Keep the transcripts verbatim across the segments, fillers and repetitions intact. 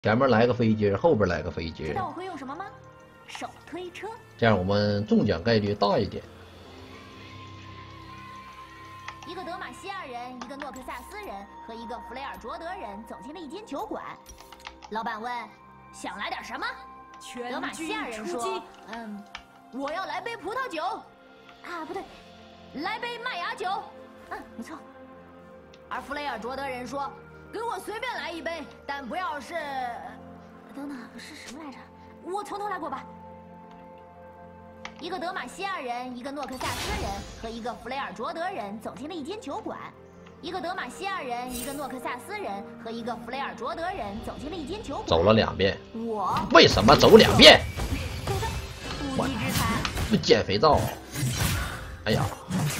前面来个飞机，后边来个飞机。 知道我会用什么吗？手推车。 这样我们中奖概率大一点。 一个德玛西亚人，一个诺克萨斯人和一个弗雷尔卓德人走进了一间酒馆。老板问：“想来点什么？”德玛西亚人说：“嗯，我要来杯葡萄酒。啊，不对，来杯麦芽酒。嗯，没错。”而弗雷尔卓德人说：“给我随便来一杯，但不要是……等等，是什么来着？我从头来过吧。”一个德玛西亚人，一个诺克萨斯人和一个弗雷尔卓德人走进了一间酒馆。一个德玛西亚人，一个诺克萨斯人和一个弗雷尔卓德人走进了一间酒馆。 走了两遍。 我为什么走两遍？ 无稽之谈。 不捡肥皂。哎呀！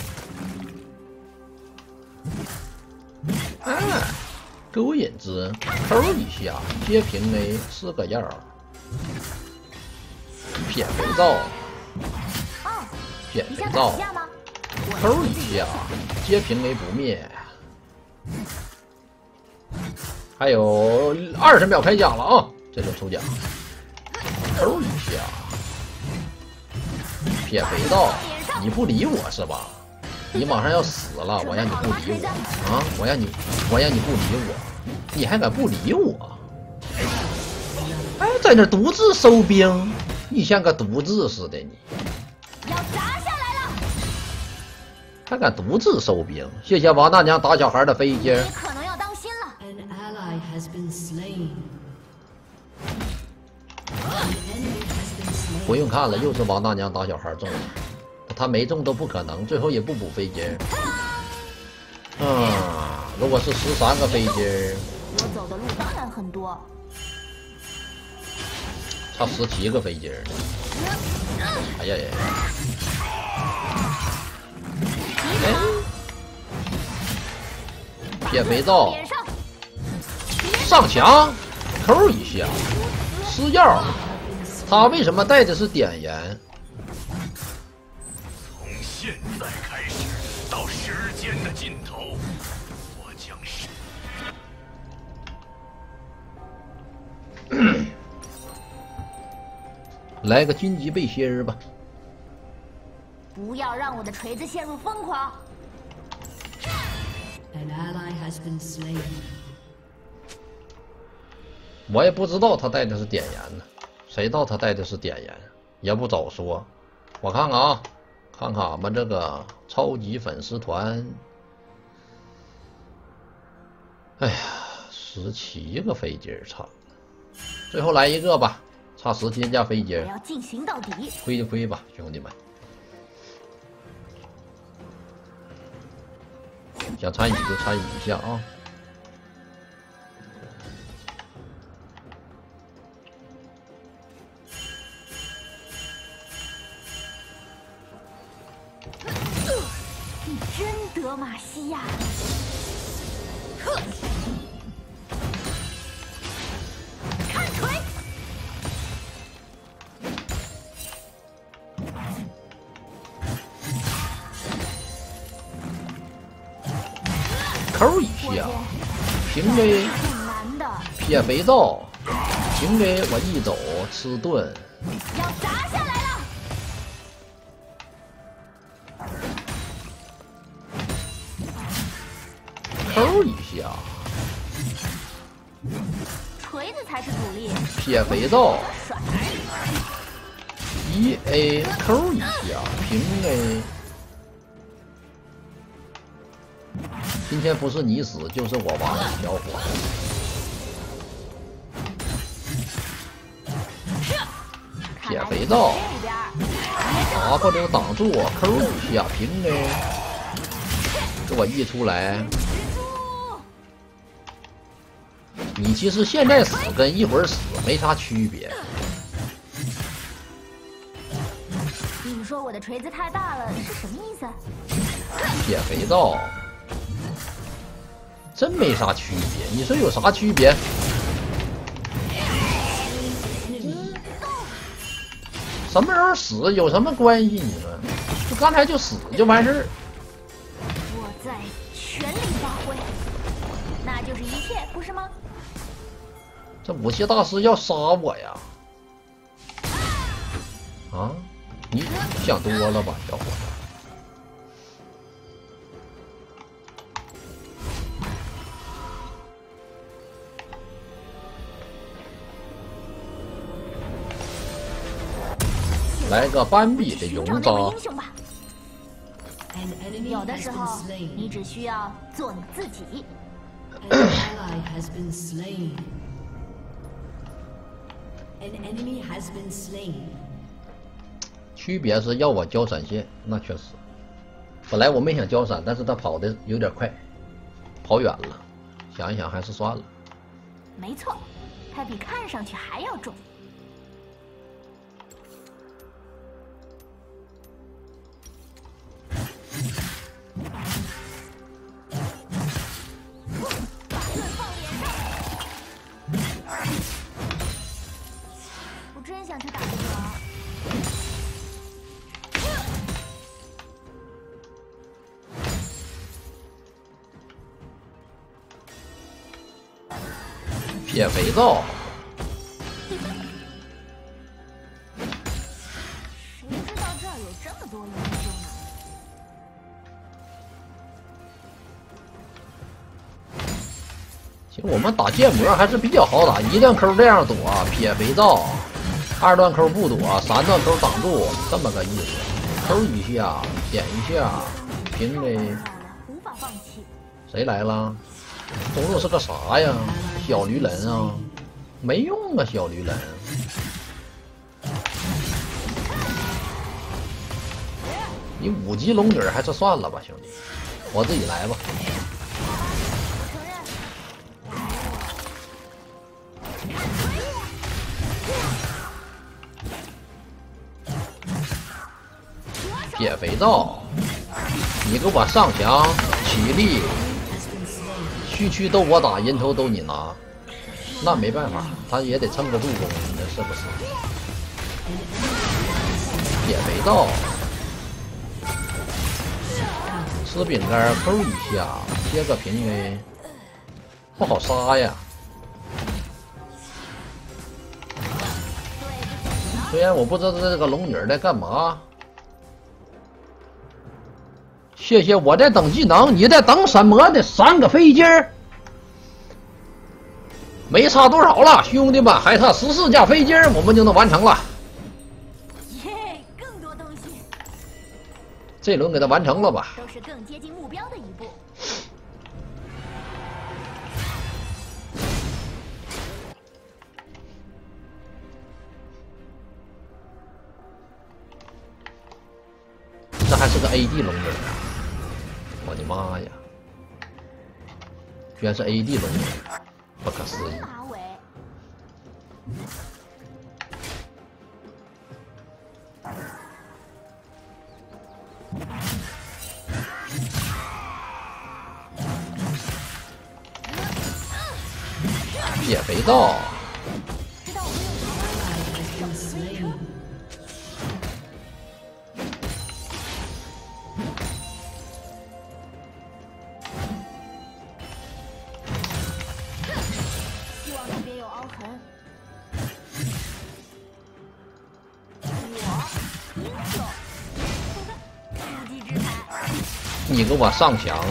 啊！勾引子，抠一下，接平 A 是个样儿。撇肥皂。捡肥皂，抠一下，接平 A 不灭。还有二十秒开奖了啊！这就抽奖，抠一下，撇肥皂，你不理我是吧？你马上要死了，我让你不理我啊！我让你，我让你不理我，你还敢不理我？哎，在那独自收兵，你像个独自似的你。 要砸下来了！ 还敢独自收兵？谢谢王大娘打小孩的飞机。 你可能要当心了。 An ally has been slain. 不用看了，又是王大娘打小孩中了，他没中都不可能，最后也不补飞机。啊，如果是十三个飞机， 我走的路当然很多。 差十七个飞机。哎呀呀！哎，撇肥皂，上墙，抠一下，吃药。他为什么带的是碘盐？ 从现在开始到时间的尽头，我将是。 来个荆棘背心儿吧。 不要让我的锤子陷入疯狂。 An ally has been slain. 我也不知道他带的是碘盐呢，谁知道他带的是碘盐？也不早说。我看看啊，看看俺们这个超级粉丝团。哎呀，十七个飞机差，最后来一个吧，差十七架飞机。 我要进行到底。 亏就亏吧，兄弟们。想参与就参与一下啊！ 你真德玛西亚！看锤！ 抠一下，平 A 撇肥皂，平 A 我一走吃盾， 要砸下来了！ 抠一下， 锤子才是主力。 撇肥皂，一 A 抠一下，平 A。今天不是你死就是我亡，小伙子。撇肥皂，打不了挡住我，抠一下平 A， 给我溢出来。你其实现在死跟一会儿死没啥区别。 你们说我的锤子太大了是什么意思？ 撇肥皂。真没啥区别，你说有啥区别？什么时候死有什么关系？你说，就刚才就死就完事儿。 我在全力发挥，那就是一切，不是吗？ 这武器大师要杀我呀！啊，你想多了吧，小伙子。 来个斑比的勇扎。 有的时候，你只需要做你自己。 区别是要我交闪现，那确实。本来我没想交闪，但是他跑的有点快，跑远了。想一想还是算了。 没错，他比看上去还要重。 我真想去打这个。 撇肥皂。 谁知道这儿有这么多英雄呢？ 其实我们打剑魔还是比较好打，一段扣这样躲，撇肥皂，二段扣不躲，三段扣挡住，这么个意思。扣一下，点一下，平的。 无法放弃。 谁来了？中路是个啥呀？小驴人啊，没用啊，小驴人。你五级龙女还是算了吧，兄弟，我自己来吧。 撇肥皂，你给我上墙起立，区区都我打，人头都你拿，那没办法，他也得撑个助攻，你是不是？撇肥皂，吃饼干扣一下，贴个平 A， 不好杀呀。虽然我不知道这个龙女在干嘛。 谢谢，我在等技能，你在等什么呢？三个飞机儿，没差多少了，兄弟们，还差十四架飞机儿，我们就能完成了。 耶，更多东西。 这轮给他完成了吧？ 都是更接近目标的一步。 这还是个 A D 龙女啊！ 我的妈呀！居然是 A D 龙女，不可思议！ 马尾。 撇肥皂。你给我上墙，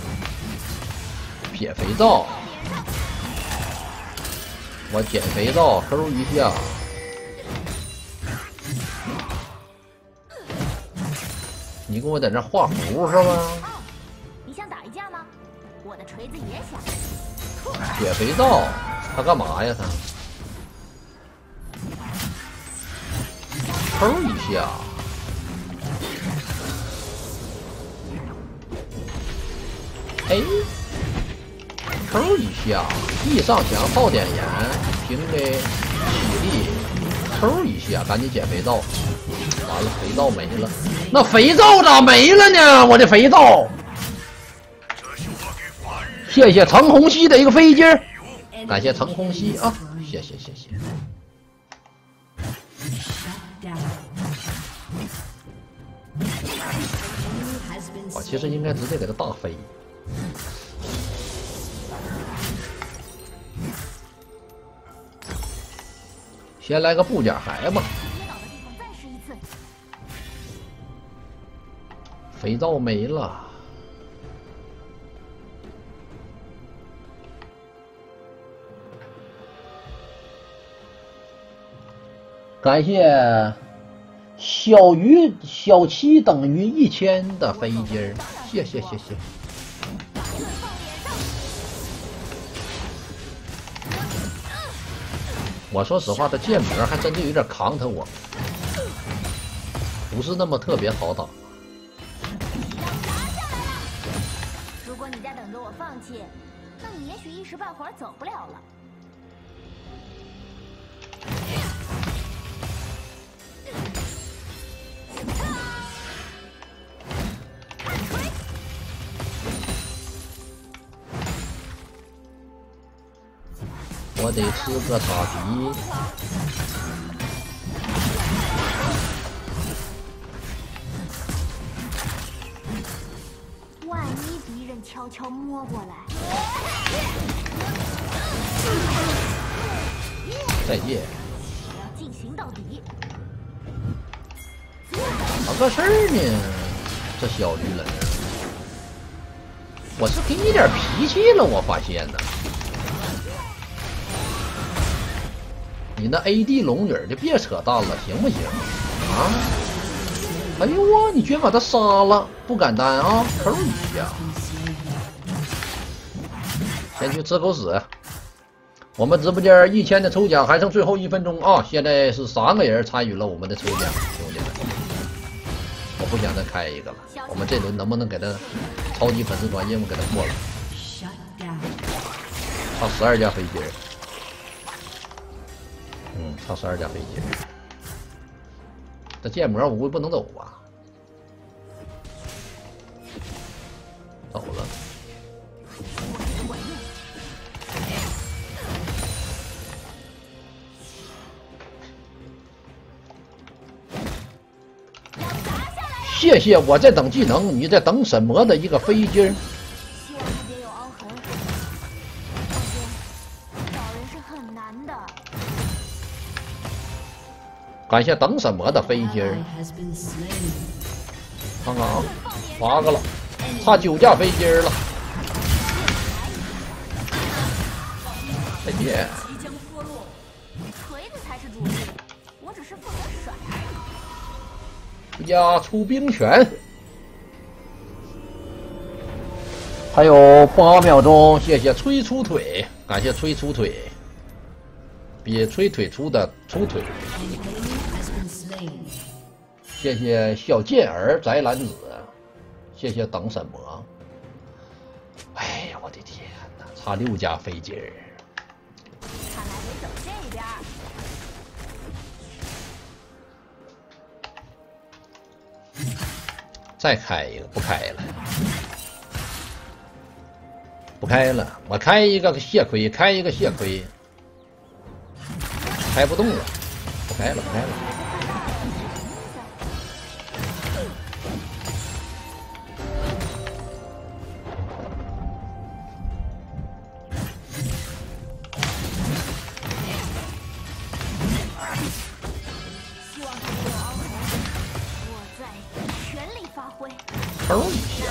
撇肥皂，我捡肥皂抠一下，你给我在那画符是吗？ 你想打一架吗？我的锤子也想。 撇肥皂，他干嘛呀他？抠一下。 哎，抠一下，一上墙爆点燃，平的起立，抠一下，赶紧捡肥皂。完了，肥皂没了，那肥皂咋没了呢？我的肥皂。谢谢程红熙的一个飞机，感谢程红熙啊，谢谢谢谢。我其实应该直接给他大飞。 先来个布甲海吧。肥皂没了。感谢小于小七等于一千的飞机儿，谢谢谢谢。我说实话，这剑魔还真就有点扛他我，不是那么特别好打。 如果你在等着我放弃，那你也许一时半会儿走不了了。 我得吃个塔皮。 万一敌人悄悄摸过来， 再见。 我要进行到底。 咋个事儿呢？这小驴人，我是给你点脾气了，我发现呢。你那 A D 龙女就别扯淡了，行不行？啊！哎呦我，你居然把他杀了，不敢当啊！抠一下，先去吃狗屎。我们直播间一千的抽奖还剩最后一分钟啊！现在是三个人参与了我们的抽奖，兄弟们，我不想再开一个了。我们这轮能不能给他超级粉丝团任务给他过了？差十二架飞机。嗯，差十二架飞机。这剑魔我估计不能走吧？走了。谢谢，我在等技能，你在等什么的一个飞机？ 希望他别有凹痕。放心，找人是很难的。 感谢等什么的飞机儿，看看啊，八个了，差九架飞机儿了。再见。 锤子才是主力，我只是负责甩而已。 呀，出兵权，还有八秒钟，谢谢吹出腿，感谢吹出腿，比吹腿出的出腿。谢谢小健儿宅男子，谢谢等什么？哎呀，我的天哪，差六架飞机儿。 看来得等这边。 再开一个，不开了，不开了，我开一个血亏，开一个血亏，开不动了，不开了，不开了。抠一下，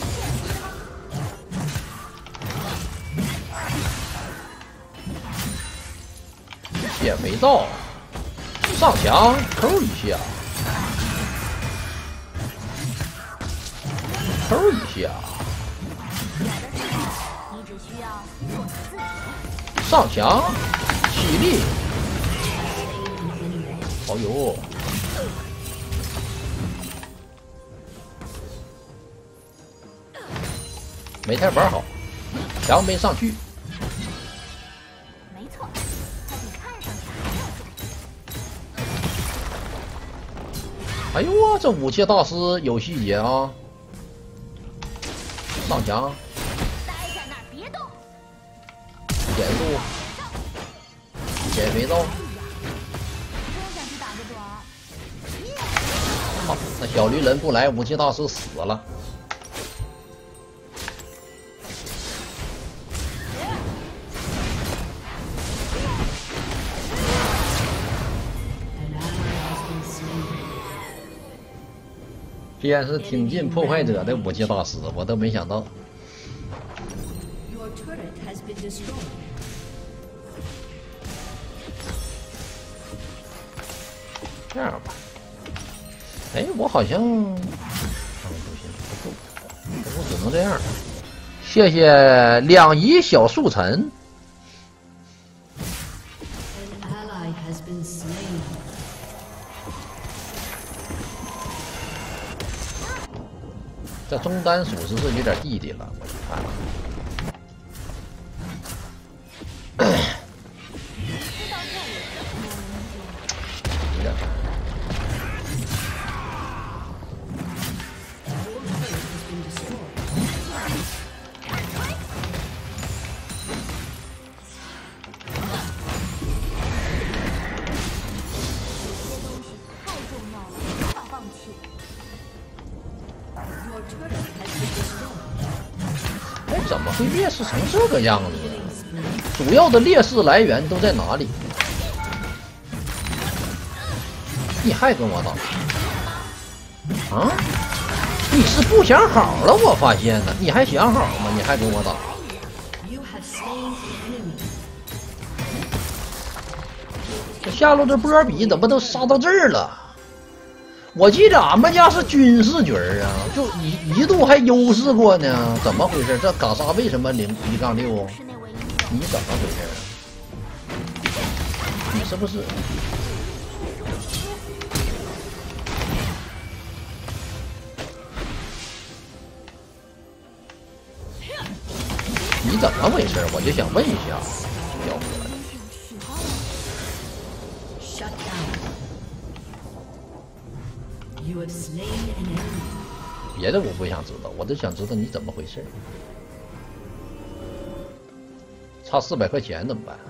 减肥皂，上墙抠一下，抠一下， 你只需要做自己。 上墙，起立，好油。没太玩好，墙没上去。 没错，它比看上去还要重。 哎呦我这武器大师有细节啊！上墙， 待在那儿别动。 减速，减肥皂。 真想去打个盹儿。 好，那小驴人不来，武器大师死了。 竟然是挺进破坏者的武器大师，我都没想到。 Your turret has been destroyed. 这样吧，哎，我好像，嗯，不行，不够，我只能这样。谢谢两仪小树尘。 An ally has been slain. 这中单属实是有点弟弟了，我看。有点。 哎，怎么会劣势成这个样子？主要的劣势来源都在哪里？你还跟我打？啊？你是不想好了？我发现呢，你还想好吗？你还跟我打？ You have slain the enemy. 这下路这波比怎么都杀到这儿了？我记得俺们家是军事局啊，就一一度还优势过呢，怎么回事？这嘎莎为什么零一杠六？你怎么回事？你是不是？你怎么回事？我就想问一下，小伙。 Shut down. You have slain an enemy. 别的我不想知道，我就想知道你怎么回事。差四百块钱怎么办？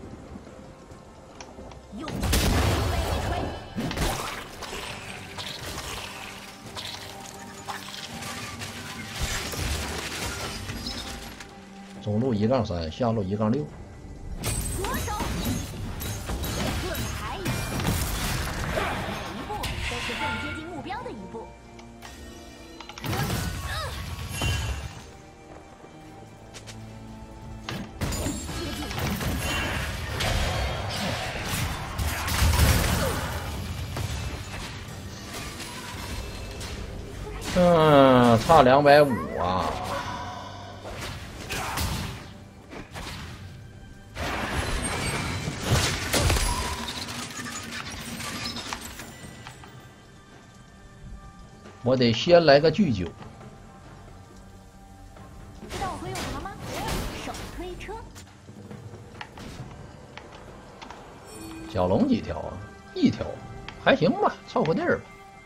中路一杠三，下路一杠六。 左手，盾牌一步，每一步都是更接近目标的一步。 嗯，差两百五啊！我得先来个巨九。 知道我会用什么吗？手推车。 小龙几条啊？一条，还行吧，凑合地儿吧。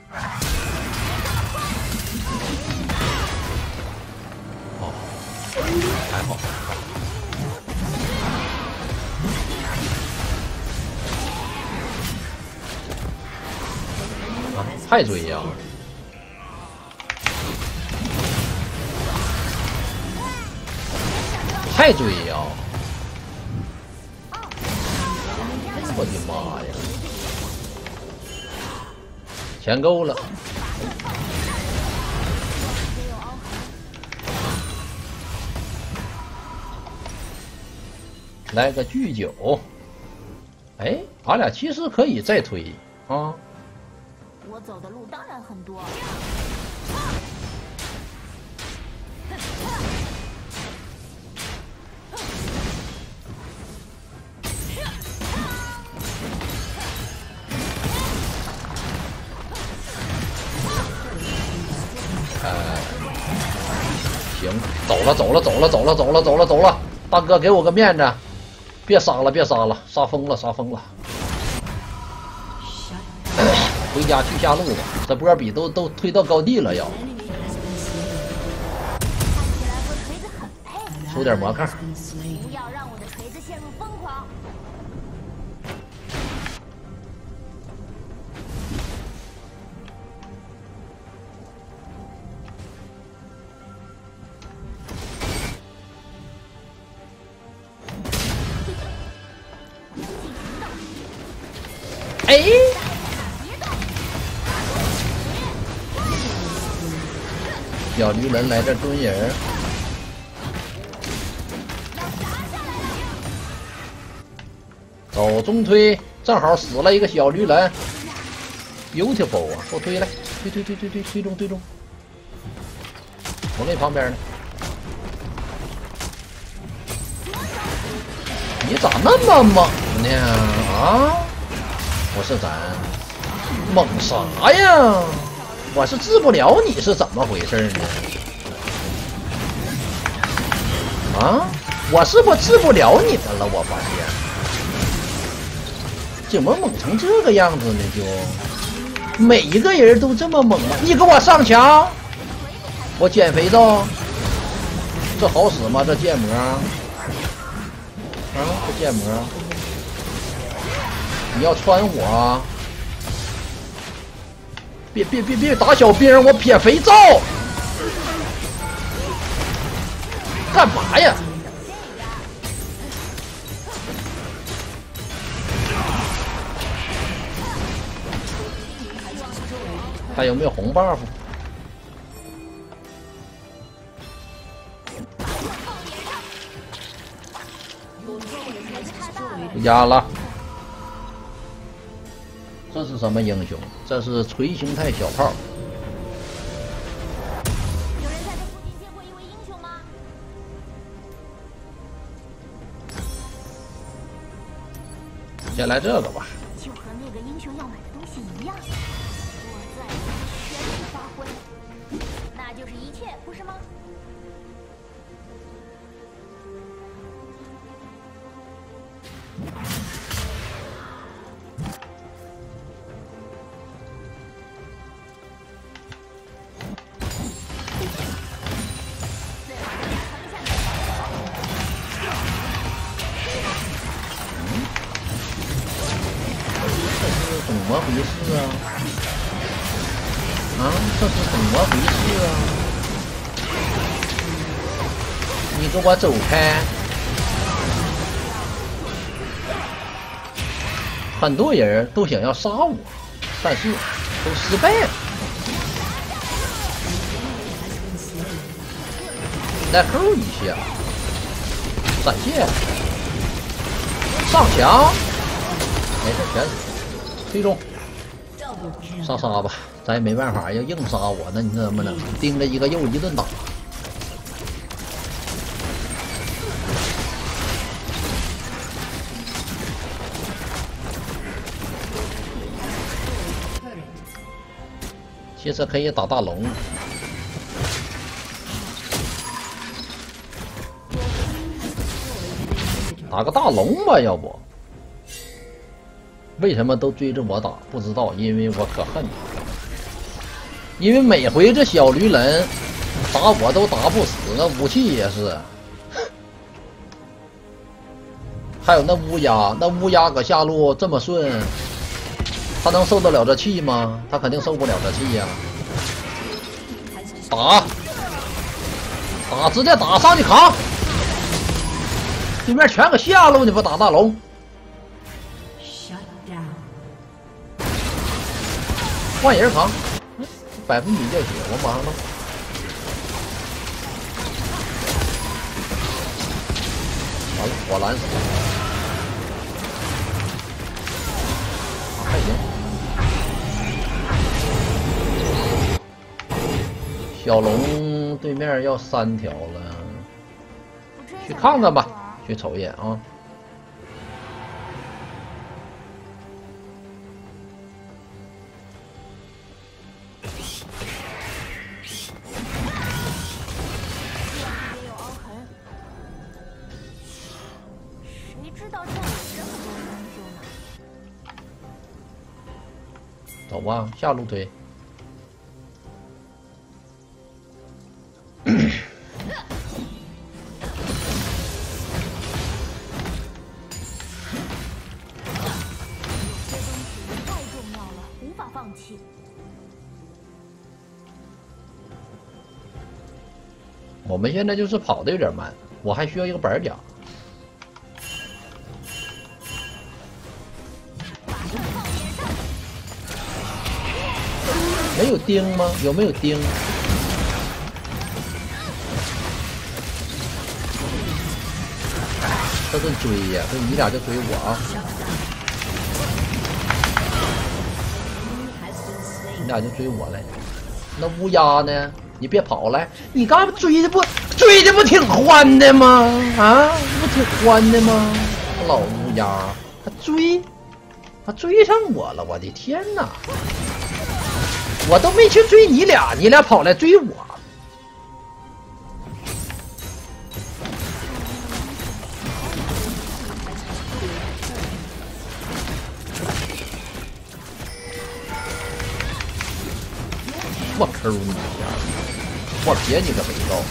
哦，还好。啊，还追呀！还追呀！我的妈呀！钱够了。 来个巨九，哎，俺俩其实可以再推啊。 我走的路当然很多。 哎，行，走了，走了，走了，走了，走了，走了，走了。 大哥，给我个面子，别杀了，别杀了，杀疯了，杀疯了！回家去下路吧，这波比都都推到高地了要。出点魔抗。 不要让我的锤子陷入疯狂。 哎， 小驴人来这蹲人。走中推，正好死了一个小驴人。Beautiful 啊！给我推来，推推推推推推中推中。我给你旁边呢。你咋那么猛呢？啊！我是咱猛啥呀？我是治不了你是怎么回事呢？啊！我是不是治不了你们了？我发现，怎么猛成这个样子呢？就每一个人都这么猛吗？你给我上墙！我减肥皂，这好使吗？这建模啊，这建模，你要穿我？别别别别打小兵！我撇肥皂，干嘛呀？还有没有红 buff？ 压了。这是什么英雄？这是锤形态小炮。 有人在这附近见过一位英雄吗？ 先来这个吧。 就和那个英雄要买的东西一样，我在全力发挥，那就是一切，不是吗？ 怎么回事啊？啊，这是怎么回事啊？你给我走开！很多人都想要杀我，但是都失败了。再扣一下，闪现，上墙，没事，全死。最终杀杀吧，咱也没办法，要硬杀我，那你能不能盯着一个又一顿打？其实可以打大龙，打个大龙吧，要不？为什么都追着我打？不知道，因为我可恨你。因为每回这小驴人打我都打不死，那武器也是。还有那乌鸦，那乌鸦搁下路这么顺，他能受得了这气吗？他肯定受不了这气呀、啊！打，打，直接打上去扛！对面全搁下路，你不打大龙？换人扛，百分比掉血，我马上弄。完了，我拦死了。还行。小龙对面要三条了，去看看吧，去瞅一眼啊。走吧，下路推。 太重要了，无法放弃。 我们现在就是跑的有点慢，我还需要一个板甲。没有钉吗？有没有钉？ 顿追呀，所以你俩就追我啊！你俩就追我来。那乌鸦呢？你别跑来！你刚才追的不追的不挺欢的吗？啊，不挺欢的吗？老乌鸦，他追，他追上我了！我的天哪！我都没去追你俩，你俩跑来追我。我抠你一下，我撇你个肥皂！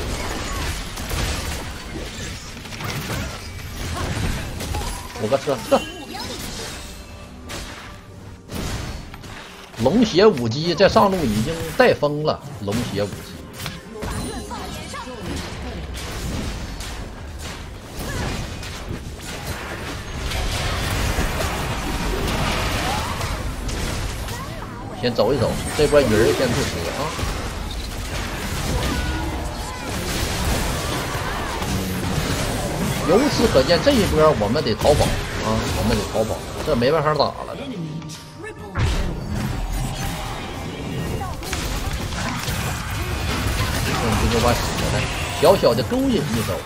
我个车撤！龙血武姬在上路已经带疯了，龙血武姬。先走一走，这波鱼儿先不吃啊！由此可见，这一波我们得逃跑啊！我们得逃跑，这没办法打了。用这个把死来，小小的勾引一手，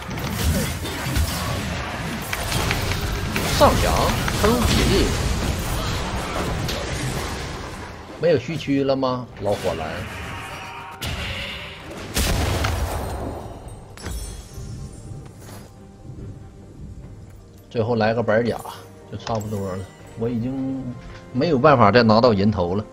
上墙抠比例。没有虚区了吗？老火蓝，最后来个板甲就差不多了。我已经没有办法再拿到人头了。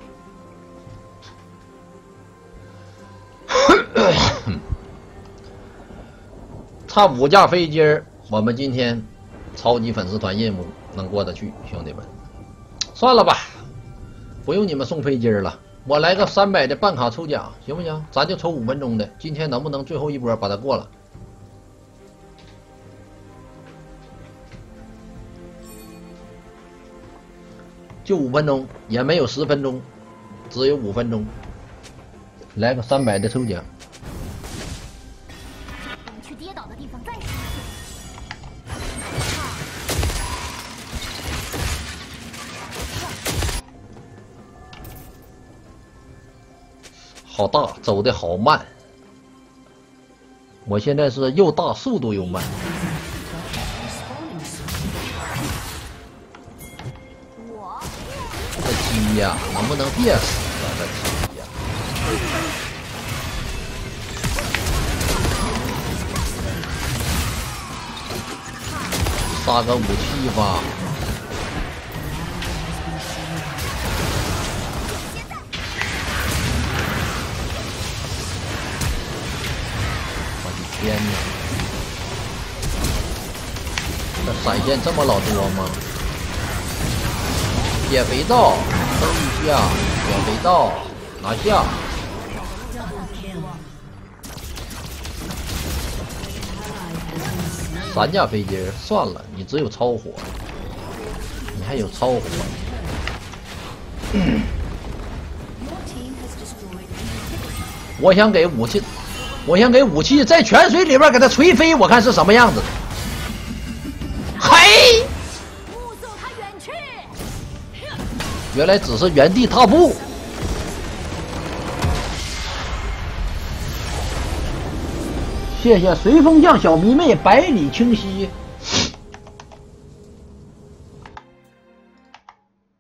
差五架飞机儿，我们今天超级粉丝团任务能过得去，兄弟们，算了吧。不用你们送飞机了，我来个三百的办卡抽奖，行不行？咱就抽五分钟的，今天能不能最后一波把它过了？就五分钟，也没有十分钟，只有五分钟。来个三百的抽奖。 我们去跌倒的地方再试。 好大，走的好慢。我现在是又大，速度又慢。 我这鸡呀，能不能别死了？这鸡呀！杀个武器吧。天哪！这闪现这么老多吗？减肥皂，扔一下，减肥皂，拿下。三架飞机，算了，你只有超火，你还有超火。嗯、我想给武器。我想给武器在泉水里边给它锤飞，我看是什么样子。嘿，原来只是原地踏步。谢谢随风巷小迷妹百里清晰。